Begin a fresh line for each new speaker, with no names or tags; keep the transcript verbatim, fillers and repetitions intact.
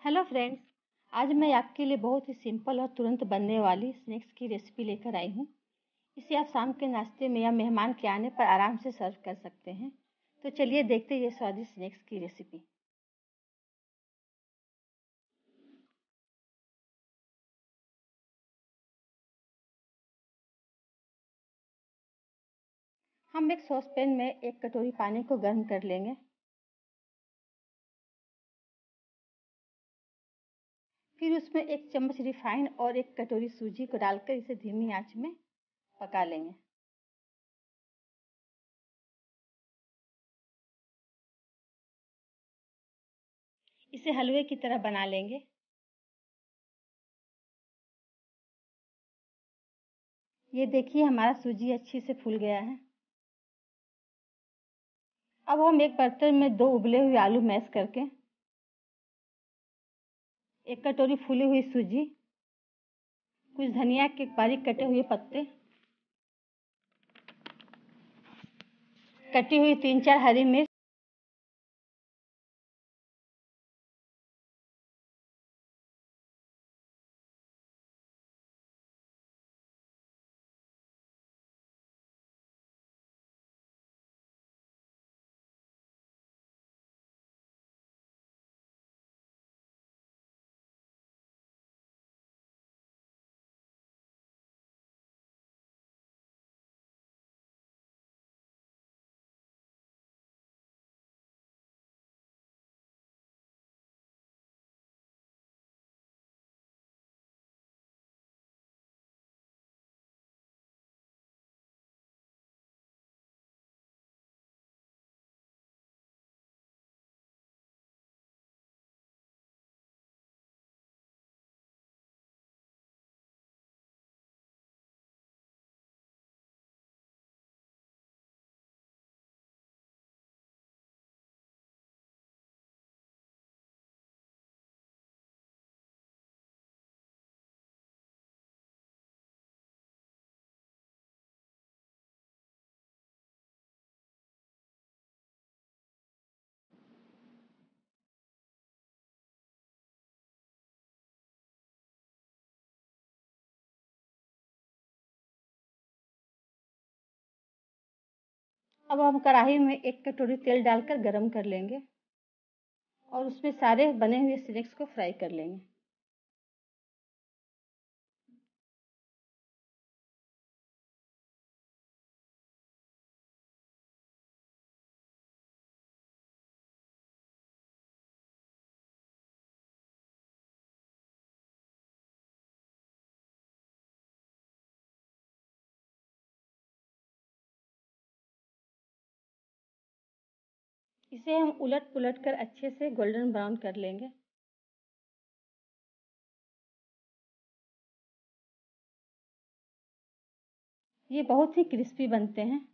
Hello friends. आज मैं आपके लिए बहुत ही सिंपल और तुरंत बनने वाली स्नैक्स की रेसिपी लेकर आई हूँ। इसे आप शाम के नाश्ते में या मेहमान के आने पर आराम से सर्व कर सकते हैं। तो चलिए देखते हैं ये स्वादिष्ट स्नैक्स की रेसिपी। हम एक सॉस पैन में एक कटोरी पानी को गर्म कर लेंगे। फिर उसमें एक चम्मच रिफाइन और एक कटोरी सूजी को डालकर इसे धीमी आंच में पका लेंगे। इसे हलवे की तरह बना लेंगे। ये देखिए हमारा सूजी अच्छी से फूल गया है। अब हम एक बर्तन में दो उबले हुए आलू मैश करके, एक कटोरी फूली हुई सूजी, कुछ धनिया के बारीक कटे हुए पत्ते, कटी हुई तीन चार हरी मिर्च, अब हम कढ़ाई में एक कटोरी तेल डालकर गरम कर लेंगे और उसमें सारे बने हुए स्नैक्स को फ्राई कर लेंगे। इसे हम उलट पुलट कर अच्छे से गोल्डन ब्राउन कर लेंगे। ये बहुत ही क्रिस्पी बनते हैं।